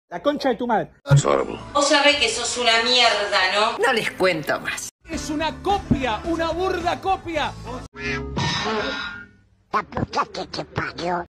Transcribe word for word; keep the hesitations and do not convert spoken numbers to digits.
La concha de tu madre. Vos sabés que sos una mierda, ¿no? No les cuento más. Es una copia, una burda copia. La puta que te parió.